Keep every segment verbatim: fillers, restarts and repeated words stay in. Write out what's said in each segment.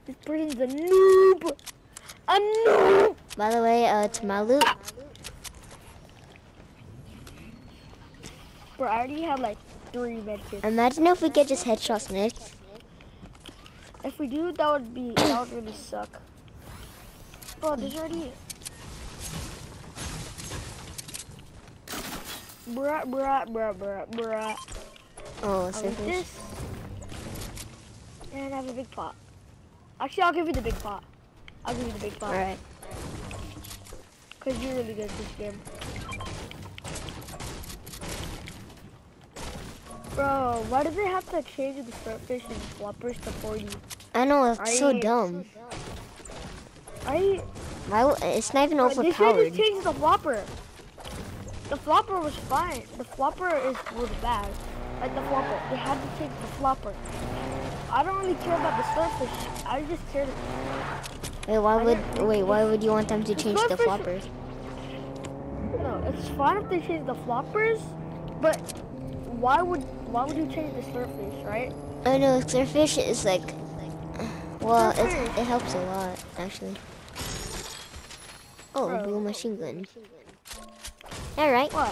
This person's a noob. A noob. By the way, uh, to my loot. Bro, I already have like three medkits. Imagine if we get just headshots next. If we do, that would be that would really suck. Bro, there's already. Bruh, bruh, bruh, bruh, bruh. Oh, I'll so eat this. And I have a big pot. Actually, I'll give you the big pot. I'll give you the big pot. Alright. Because you're really good at this game. Bro, why do they have to change the starfish and floppers to forty? I know, it's so I- dumb. I. Why? w- It's not even They should overpowered. just change the flopper. The flopper was fine. The flopper is was bad. Like the flopper. They had to change the flopper. I don't really care about the starfish. I just care. Wait, why I would didn't- wait? Why would you want them to The change the starfish- floppers? No, it's fine if they change the floppers, but why would why would you change the starfish, right? I know, starfish is like, well, it Starfish. it helps a lot actually. Oh, Bro. blue machine gun. All right. What?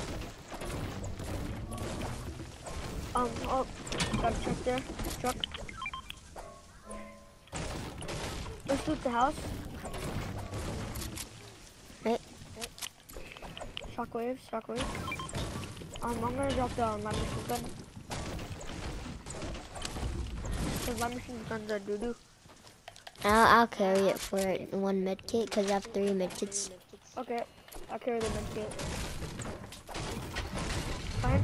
Um, oh, got a truck there. Truck. Let's loot the house. Right. Shockwaves, shockwaves. Um, I'm gonna drop the um, light machine gun. Cause light machine guns are doo-doo. I'll I'll carry it for one med kit because I have three med kits. Okay, I'll carry the medkit. Fine.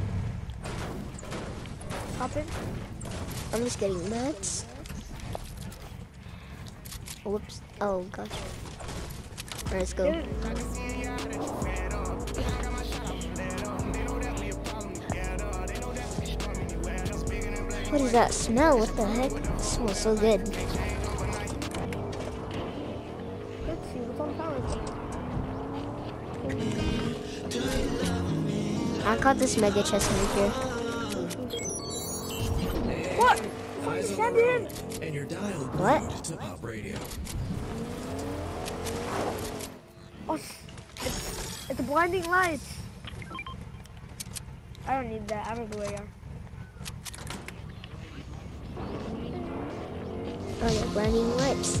Hop in. I'm just getting meds. Whoops. Oh gosh. Alright, let's go. Get it. What is that smell? What the heck? It smells so good. Let's see what's on power. I caught this mega chest right here. What? Fucking send in. And your dial What? to Pop Radio. Oh, s- it's, it's blinding lights. I don't need that. I don't know where you are. Oh yeah, blinding lights.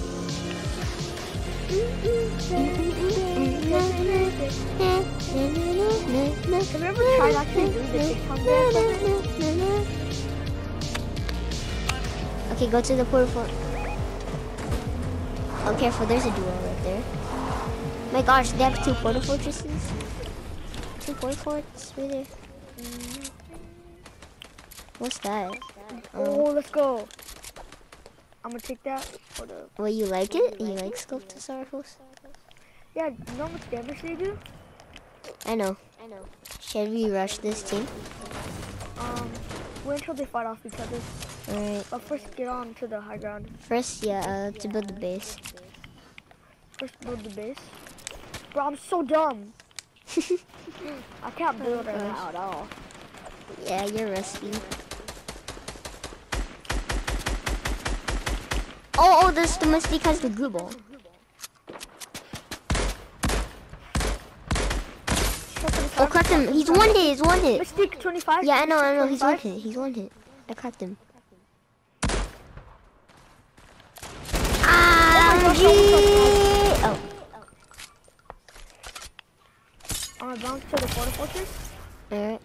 Have you ever tried actually doing the TikTok dance? Okay, go to the portal fort. Oh, careful, there's a duo right there. My gosh, they have two portal fortresses. Two portal forts right there. What's that? Oh, let's go. I'm gonna take that for the. Well, you like it? You like Sculptosaurus? Yeah, you know how much damage they do? I know. I know. Should we rush this team? Um, wait until they fight off each other. Alright. But first, get on to the high ground. First, yeah, uh, to build the base. First, build the base. Bro, I'm so dumb. I can't build right now at all. Yeah, you're rusty. Oh, oh, this the Mystique has the glue ball. Oh, cracked him. He's one hit. He's one hit. Mystique twenty-five. Yeah, I know, I know. He's one twenty-five. hit. He's one hit. I cracked him. Ah, G. Oh. I'm gonna bounce to the portal fortress. Alright.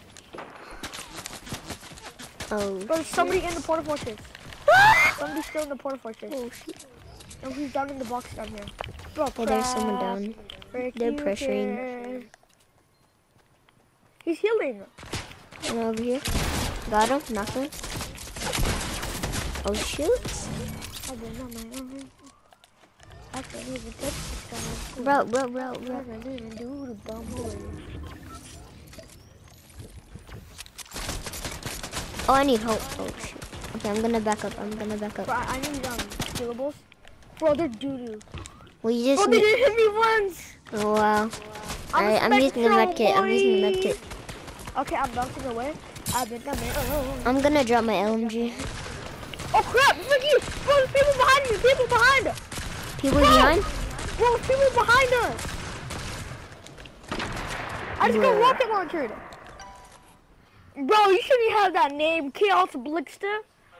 Oh. Bro, there's somebody in the portal fortress. Somebody's still in the portal fortress. Oh, shit. No, he's down in the box down here. Bro, Hey, there's someone crap. down. Break They're you pressuring. here. He's healing. And over here. Got him. Knocked him. Oh, shoot. I've been on my own. I can't even touch the sky. Bro, bro, bro, I bro. can't even do the bumble. Oh, I need hope. Oh, shoot. Okay, I'm gonna back up. I'm gonna back Bro, up. I I need um killables. Bro, they're doo-doo. Well, you Bro, just they need... didn't hit me once. Oh, wow. I'm a Alright, I'm using the Spectral medkit. I'm using the boy. medkit. Okay, I'm bouncing away. I've been coming. Oh, I'm gonna drop my L M G. oh crap! Look you! Bro, there's people behind you! People behind? Bro, people behind us! I just got rocket launchered. Bro, you shouldn't have that name, Chaos Blixter.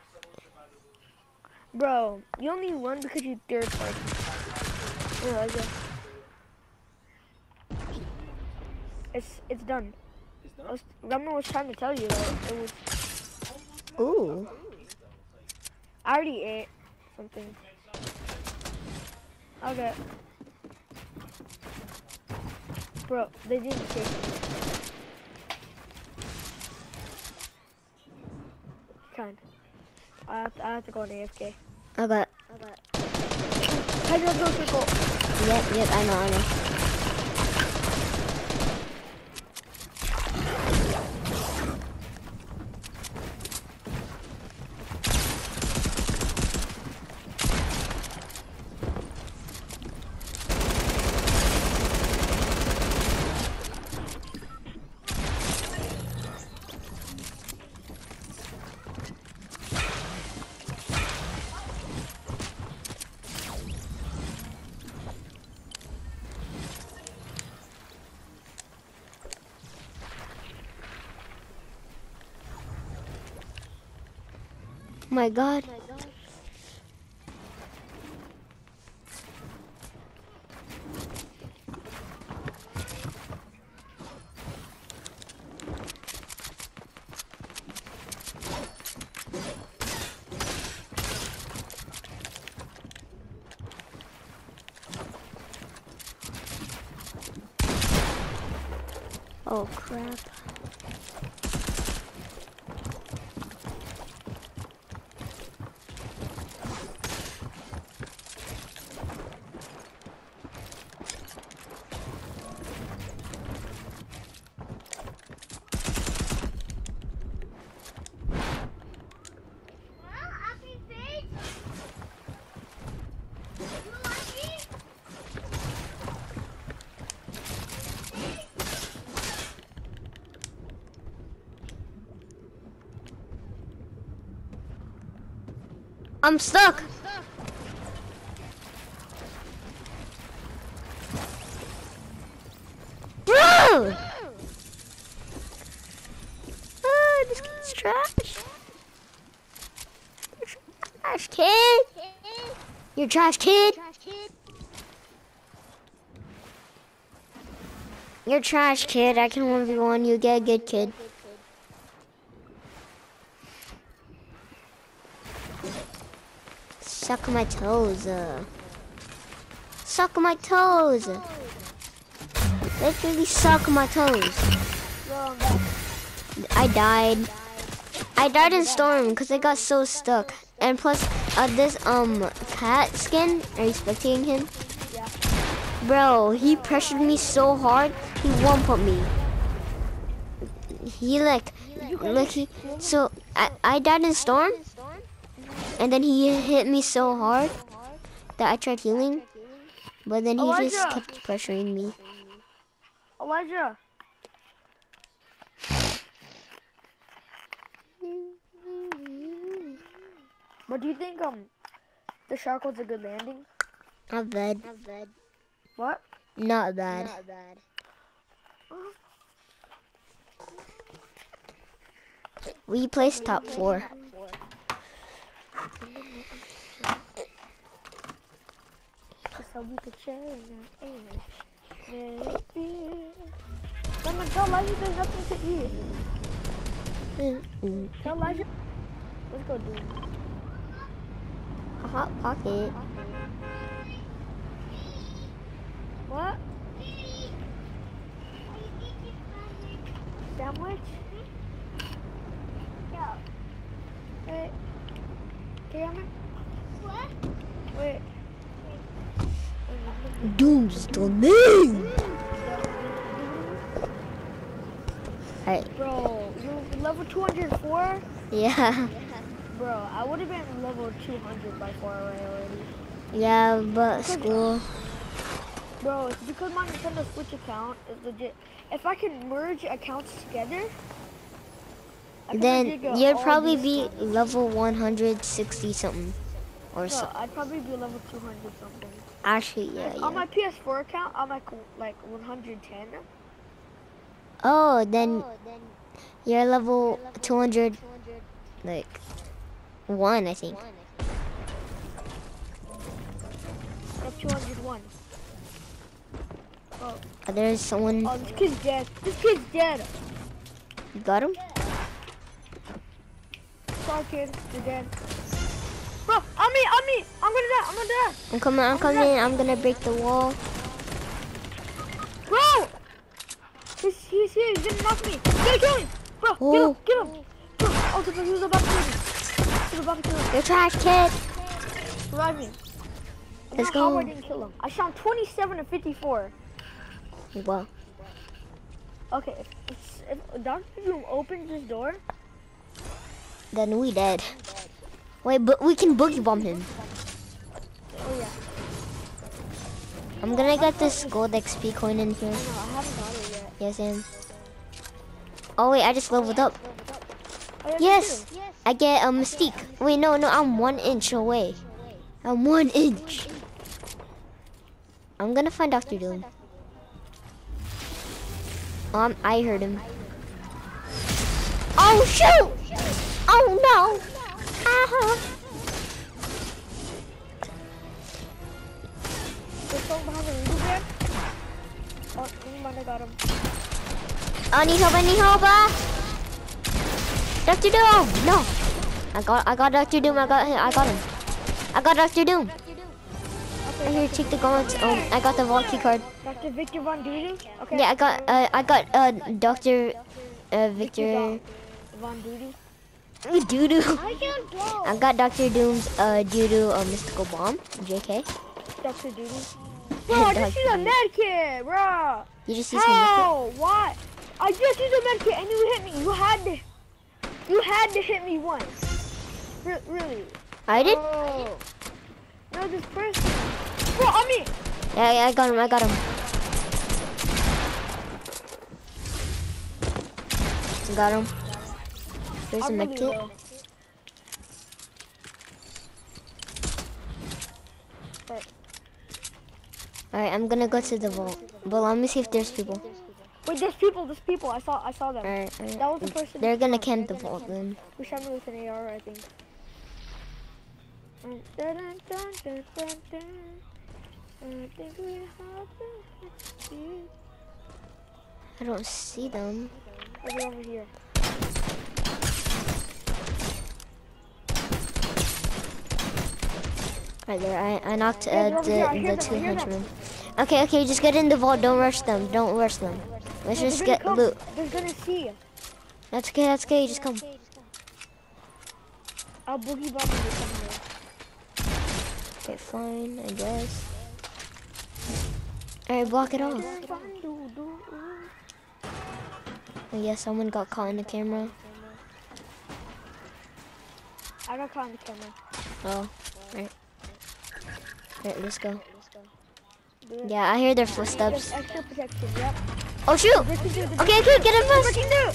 Bro, you only won because you third party. Yeah, I guess. It's it's done. It's done? I was, Remember was trying to tell you that it was. Ooh. I already ate something. Okay. Bro, they didn't take me. Kind. I have to, I have to go on A F K. Okay. Hydro go circle. Yep, yep, I know, I know. My God. Oh crap. I'm stuck. Bro! Oh, this kid's trash. Trash kid. You're trash kid. You're trash kid. I can one v one you. Get a good kid. Suck my toes. Uh. Suck my toes. Literally suck my toes. I died. I died in storm because I got so stuck. And plus, uh, this um cat skin. Are you spectating him? Yeah. Bro, he pressured me so hard. He one put me. He like, like he. So I I died in storm. And then he hit me so hard that I tried healing, but then he Elijah. just kept pressuring me. Elijah. What do you think? Um, the shark was a good landing. Not bad. Not bad. What? Not bad. Not bad. We placed top four. So we could share in Someone tell Elijah there's nothing to eat. Mm-mm. Tell Elijah. Let's go do it. A hot pocket. What? Sandwich? Yeah. Wait. Cameron? What? Wait. Doom's the name. Alright. Bro, you're level two hundred four? Yeah. Bro, I would have been level two hundred by far away already. Yeah, but school. Bro, it's because my Nintendo Switch account is legit. If I could merge accounts together, I could legit Then get you'd all probably these be stuff. level one hundred sixty something. or So so. I'd probably be level two hundred something. Actually, yeah, Like, on yeah. my P S four account, I'm like like one hundred ten. Oh, then you're level two hundred, like one, I think. Like two hundred one. Oh, Uh, There's someone. oh, this kid's dead. This kid's dead. You got him? Sorry, kid. You're dead. Bro, on me, on me. I'm gonna die. I'm gonna die. I'm coming. I'm coming. I'm gonna break the wall. Bro! He's, he's here. He's gonna knock me. He's gonna kill me. Bro, Oh. get him. Get him. Bro, oh, he was about to kill me. He was about to kill me. You're trash, kid. Revive me. I Let's don't know how I go. didn't kill him. I shot twenty-seven to fifty-four. Well, Okay, if, if, if Doctor Doom opens this door, then we dead. Wait, but we can boogie bomb him. oh yeah. I'm gonna get this gold X P coin in here. No, I haven't got it yet. Yes, Sam. Oh wait, I just leveled up. Oh, yeah, me Yes, too. I get a mystique. Wait, no, no, I'm one inch away. I'm one inch. I'm gonna find Doctor Doom. Um, I heard him. Oh shoot! Oh no! Uh-huh. There's someone behind the window there. Oh, never mind, I got him. I need help, I need help! Ah! Doctor Doom! No! I got I got Doctor Doom, I got I got him. I got Doctor Doom. I hear check the gauntlets. Um I got the vault key card. Doctor Victor Von Doodoo? Okay. Yeah, I got uh I got uh Doctor uh Victor Von Doodoo. Doo doo. I can't blow. I got Doctor Doom's uh doo doo uh, mystical bomb. J K. Doctor Doodoo. Bro, I just used a med kit, bro. You just used my med How? Why? I just used a med kit and you hit me. You had to. You had to hit me once. Re really? kit. I did? Oh. No, this person. Bro, on me. Yeah, yeah, I got him, I got him. Got him. Here's a I'm med really kit. low. But, Alright, I'm gonna go to the vault. But let me see if there's people. wait, there's people. There's people. I saw. I saw them. Alright, alright. That was the person. They're gonna camp the vault then. Who shot me with an A R, I think. Dun, dun, dun, dun, dun, dun. I think we have to see. I don't see them. Oh, they're over here. Right there, I, I knocked Yeah, uh, they're over here. I the, hear the them, two I hear them. henchmen. Okay, okay, just get in the vault. Don't rush them. Don't rush them. Let's No, just they're get gonna come. loot. They're gonna see. That's okay, that's okay. Just come. I'll boogie bomb you somewhere. Okay, fine, I guess. Alright, block it off. Oh, yeah, someone got caught in the camera. I got caught on the camera. Oh, right. Right, let's go. Do it. Yeah, I hear their There's footsteps. extra protection. Yep. Oh, shoot! Breaking through the Okay, okay, get him first! breaking through.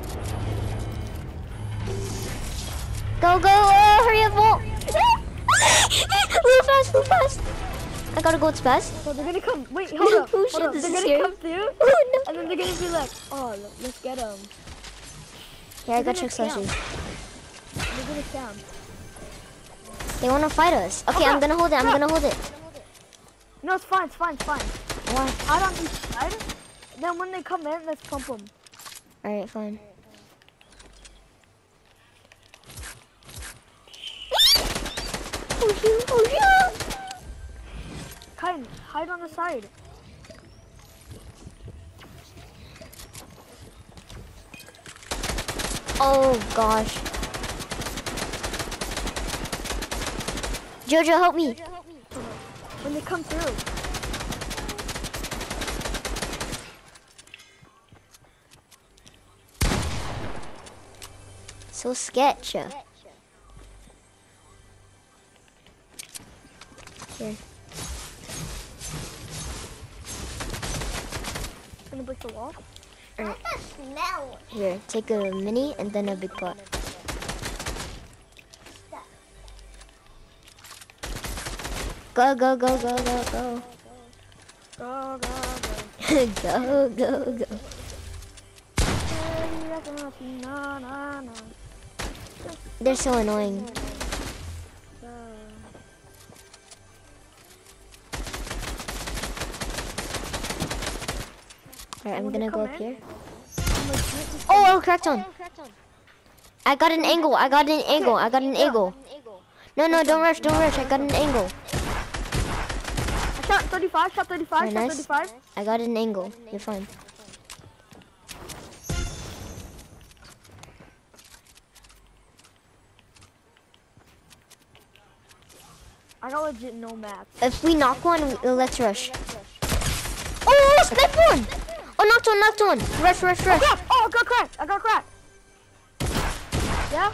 Go, go, oh, hurry up, Vault! Move fast, move fast! I gotta go fast. So they're gonna come. Wait, hold up. Oh, hold shit, up. this They're is gonna scary. come through, Oh, no. and then they're gonna be like, "Oh, look, let's get them." Yeah, I got They're trick gonna slashes. They're gonna camp. They wanna fight us. Okay, Okay, I'm gonna hold it, I'm stop. gonna hold it. No, it's fine. It's fine. It's fine. Why? Hide on each side. Then when they come in, let's pump them. Alright, fine. Oh, shoot, oh, shoot! Hide, hide on the side. Oh, gosh. Jojo, help me. When they come through. So sketch. Here. Gonna break the wall. Alright. Smell. Here, take a mini and then a big pot. Go, go, go, go, go, go. Go, go, Go, go, go. go. They're so annoying. Alright, I'm gonna go up here. Oh, oh, cracked on. I got an angle. I got an angle. I got an angle. No, no, don't rush. Don't rush. I got an angle. Shot thirty-five. Shot thirty-five. Very Shot nice. thirty-five. I got an angle. You're fine. I got legit no map. If we knock one, let's rush. Oh, snipe one. Oh, knocked one, knocked one. Rush, rush, rush. Oh, oh, I got cracked. I got cracked. Yeah.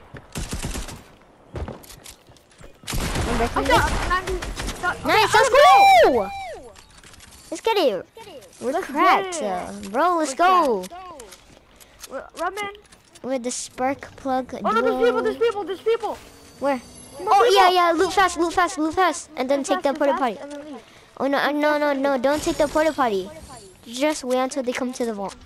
I'm breaking I this. got ninety. Shot. Nice, Okay, let's I'm go. Let's get it. We're Let's cracked, get uh, bro. Let's We're go. R- Run, man. With the spark plug. Oh no, there's duo. people. There's people. There's people. Where? More Oh people. yeah, yeah. Loot fast, loot fast, loot fast, and then Loot take the fast, porta loot potty. fast, and then leave. Oh no, uh, no, no, no! Don't take the porta potty. Just wait until they come to the vault.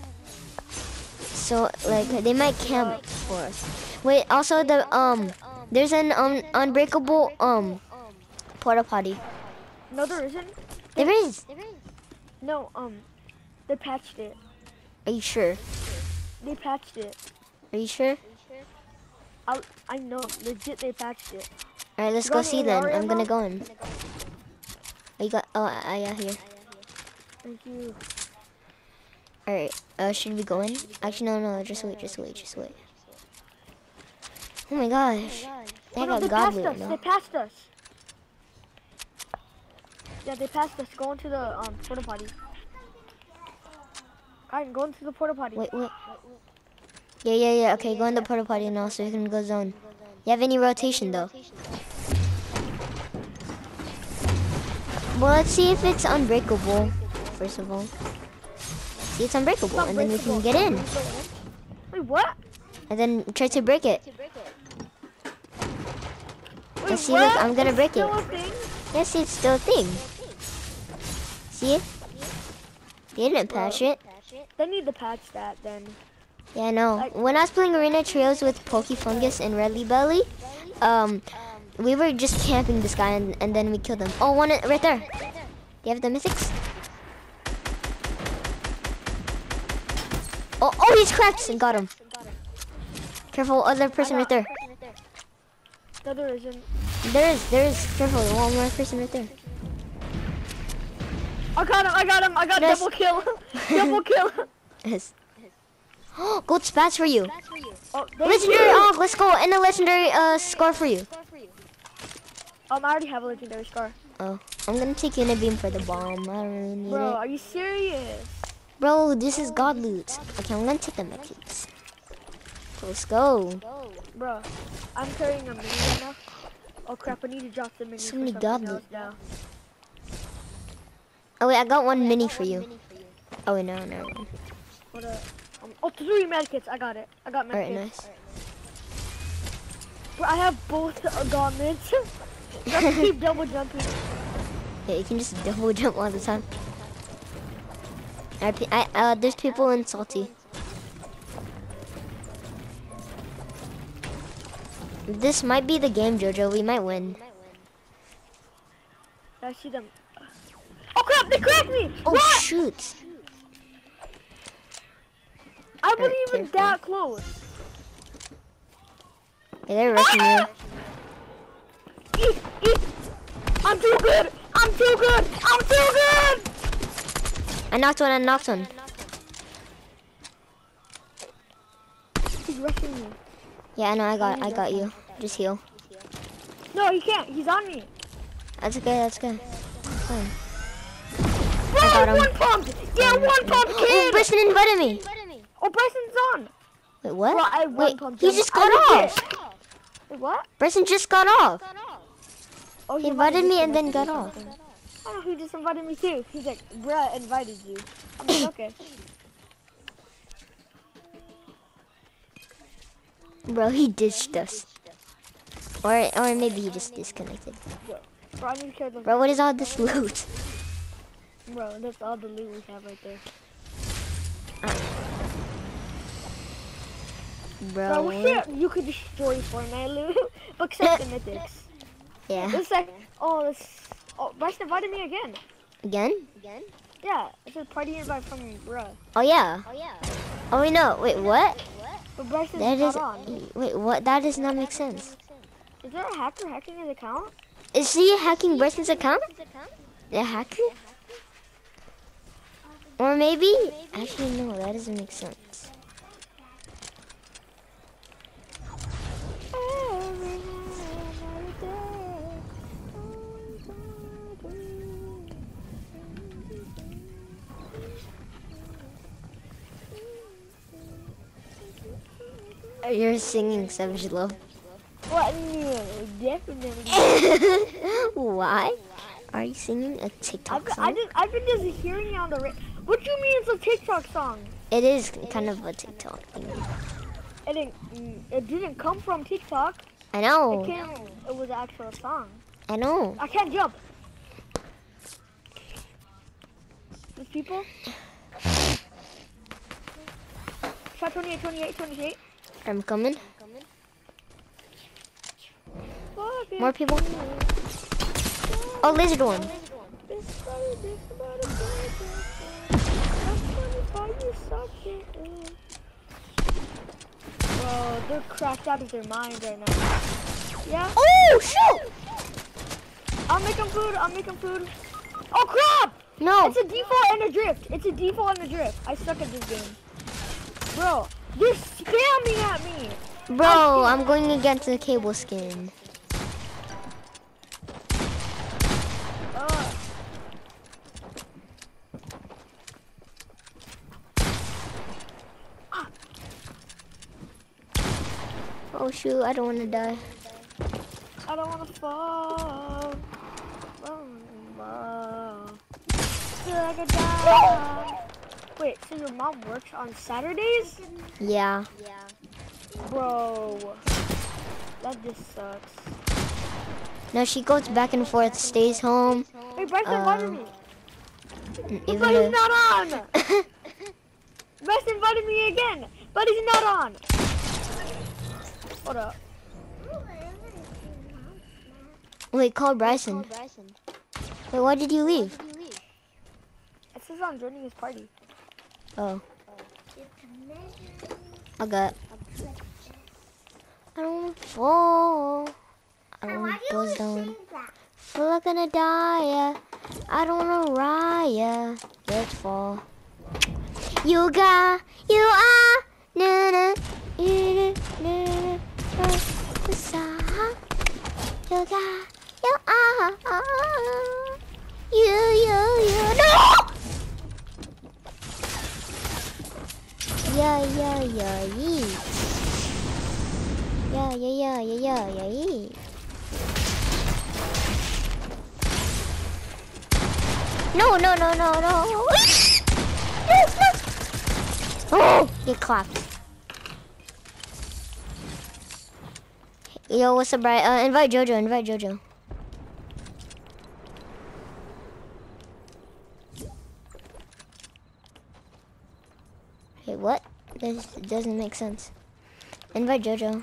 So like they might camp for us. Wait, also the um, there's an um unbreakable um porta potty. No, there isn't. There is. No, um, they patched it. Are you sure? They patched it. Are you sure? I I know, legit. They patched it. All right, let's You go got see any then. area I'm gonna ammo? go in. Oh, you got? Oh, I, I got here. Thank you. All right. Uh, should we go in? Actually, no, no. Just wait. Just wait. Just wait. Oh my gosh. They Oh, no, got they God passed loot us. They now. passed us. Yeah, they passed us. Go into the um porta potty. Alright, go into the porta potty. Wait, wait. Yeah, yeah, yeah. Okay, go in the porta potty now so you can go zone. You have any rotation though? Well, let's see if it's unbreakable. First of all, see it's unbreakable, and then we can get in, Wait, what? and then try to break it. Wait, And see, what? look, I'm gonna It's break still it. a thing? Yes, it's still a thing. See it? They didn't patch it. They need to patch that then. Yeah, I know. Like- When I was playing Arena Trios with Pokefungus and Redly Belly, um, we were just camping this guy and, and then we killed him. Oh, one right there. Do you have the mythics? Oh, oh, he's cracked and got him. Careful, other person right there. No, there isn't. There is, there is. Careful, one more person right there. I got him, I got him, I got Yes. double kill. double kill. Yes. Gold spats for you. Oh, thank Legendary you. Onk, let's go. And a legendary uh score for you. Um, I already have a legendary scar. Oh, I'm gonna take Unibeam for the bomb. I don't really need Bro, it. are you serious? Bro, this is god loot. Okay, I'm gonna take the medkits. Let's go. Bro, I'm carrying a mini right now. Oh crap, I need to drop the mini So for many something god else loot. now. Oh wait, I got one mini for you. Oh wait, no, no. no. What a, um, oh, three medkits. I got it. I got medkits. Alright, nice. Bro, I have both uh, gauntlets. You have to keep double jumping. Yeah, you can just double jump all the time. I, pe- I, uh, there's people in Salty. This might be the game, Jojo. We might win. I see them. Oh crap, they cracked me! Oh What? shoot! I wasn't Alright, even careful. that close. Yeah, they're rushing you. Eat, eat. I'm too good! I'm too good! I'm too good! I knocked one. I knocked one. He's rushing me. Yeah, I know. I got. I got you. Just heal. No, he can't. He's on me. That's okay. That's good. That's fine. Bro, I got him. one pumped! Yeah, one pumped Oh, kid! Bryson invited me. Oh, Bryson's on! Wait, what? Bro, I one Wait, pumped he him. just I got legit- off. Wait, what? Bryson just got off. Oh, He might have invited me and then disconnected got or off. something. Oh, he just invited me too. He's like, bruh, invited you. I'm like, okay. Bro, he ditched us. Or, or maybe he just disconnected. Bro, I need to kill those. Bro, what is all this loot? Bro, that's all the loot we have right there. Bro, Bro, we should, you could destroy Fortnite loot, except the mythics. yeah. This like, oh, this, oh, Bryce invited me again. Again? Again? Yeah, it's a party invite from bruh. Oh yeah. Oh yeah. Oh wait, no. Wait, what? But Bryce is That not is. on. Wait, what? That does not make sense. Is there a hacker hacking his account? Is he hacking Bryce's account? The hacker? Or maybe? Actually, no. That doesn't make sense. You're singing Savage Love. What? No, definitely. Why? Are you singing a TikTok I've, been- song? I just, I've been just hearing it on the radio. What do you mean it's a TikTok song? It is kind of a TikTok thing. It didn't, mm, it didn't come from TikTok. I It know. came, it was an actual song. I know. I can't jump. These people? Shot twenty-eight, twenty-eight, twenty-eight. I'm coming. Fuck it. More people. Oh, lizard one. Bro, they're cracked out of their minds right now. Yeah? Oh, shoot! I'm making food, I'm making food. Oh crap! No. It's a default and a drift. It's a default and a drift. I suck at this game. Bro, you're spamming at me. Bro, I'm going against the cable skin. Uh, Oh, shoot. I don't want to die. I don't wanna fall. Fall. Feel like I die. Wait, so your mom works on Saturdays? Yeah. Bro, that just sucks. No, she goes back and forth, stays home. Hey, Bryce Uh, invited me. and But Even he's though, not on. Bryce invited me again, but he's not on. Hold up. wait, call Bryson. Wait, why did you leave? It says I'm joining his party. Oh. I got. I don't want to fall. I don't want to buzz down. Feel like I'm gonna die. Yeah. I don't want to ride. Yeah. Let's fall. You got. You are. Na na. You na na. The song. You got. You are. You you you. No. Yeah, yeah, yeah, yeah. Yeah, yeah, yeah, yeah, yeah, yeah, yeah. No, no, no, no, no. Yes, yes. Oh, get clapped. Yo, what's up, Brian? Uh, invite Jojo, invite Jojo. Hey, what? This doesn't make sense. Invite Jojo.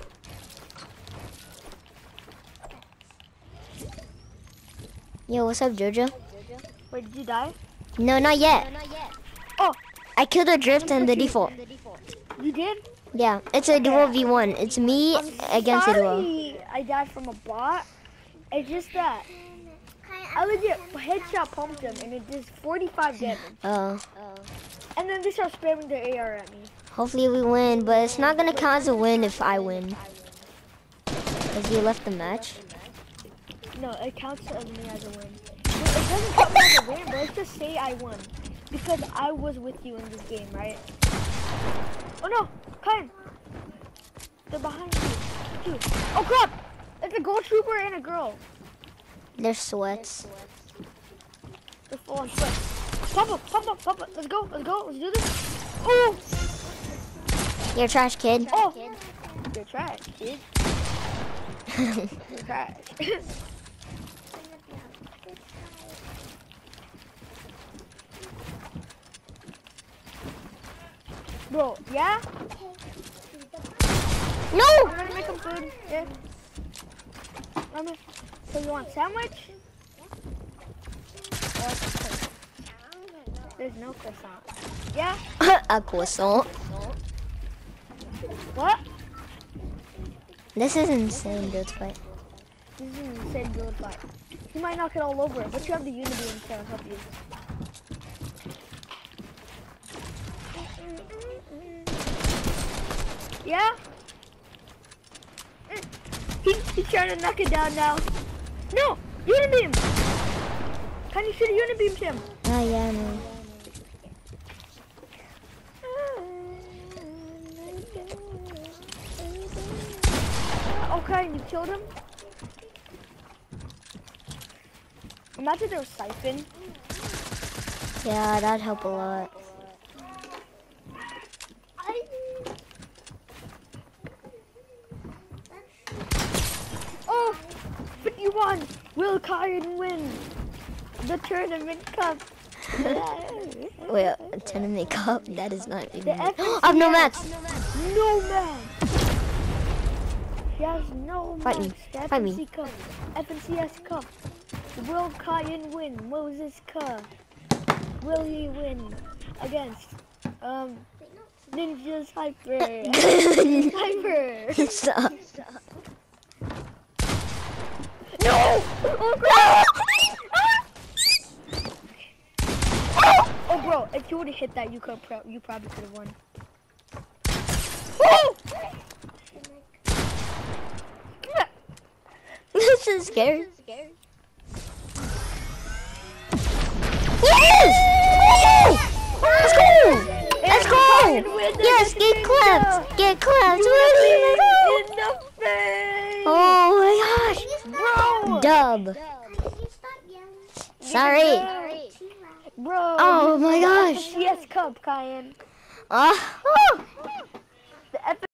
Yo, what's up, Jojo? Wait, did you die? No, not yet. Oh, I killed the drift and the default. you did? Yeah, it's a duo v one. It's me I'm against a duo. sorry I died from a bot. It's just that I legit headshot pumped him and it does forty-five damage. Oh, And then they start spamming their A R at me. hopefully we win, but it's not gonna count as a win if I win. Cause you left the match. No, it counts as me as a win. It doesn't count me as a win, but let's just say I won. Because I was with you in this game, right? Oh no, Kyan! They're behind you. Dude. Oh crap! It's a gold trooper and a girl. They're sweats. They're full on sweat. Pop up, pop up, pop up. Let's go, let's go, let's do this. Oh! You're a trash kid. Oh! You're trash, kid. You're trash. Bro, yeah? No! I'm gonna make some food. Yeah. I'm gonna, so you want sandwich? Or croissant? There's no croissant. Yeah? A croissant. What? This is insane, dude. Fight. This is an insane build fight. You might knock it all over, but you have the Unibeam to help you. Yeah? He, he's trying to knock it down now. No! Unibeam! Can you shoot a Unibeam him? Oh, yeah, no. Okay, you killed him? Imagine there was Siphon. Yeah, that'd help a lot. Oh! fifty-one! Will Kyan win the tournament cup? Wait, a tournament cup? That is not even. The I F N C have no S. max. No max! He has no Fight max. me. The Fight F N C me. Cup. F N C S Cup. Will Kyan win Moses Cup? Will he win against um Ninja's Hyper? Hyper! Stop. No! Oh, crap! Oh, bro, if you would have hit that, you could pro you probably could have won. Oh! This is scary. Yes! Oh! Let's go! Let's go! Yes, get clapped! Get clapped! In the face! Oh my gosh! Bro! Dub. Sorry. Bro! Oh my gosh. Yes, Cup, Kyan. Uh, oh. The F